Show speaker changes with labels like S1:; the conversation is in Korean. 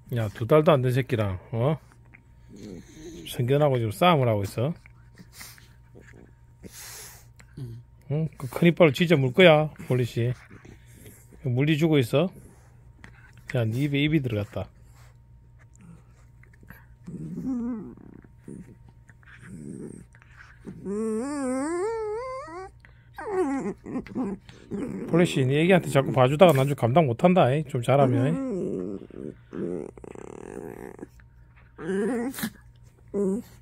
S1: 야, 2달도 안 된 새끼랑 생겨나고 지금 싸움을 하고 있어. 응? 그 큰 이빨로 진짜 물 거야, 폴리시. 물리 주고 있어. 야, 네 입에 입이 들어갔다. 폴리시, 네 애기한테 자꾸 봐주다가 나중에 감당 못한다. 좀 잘하면.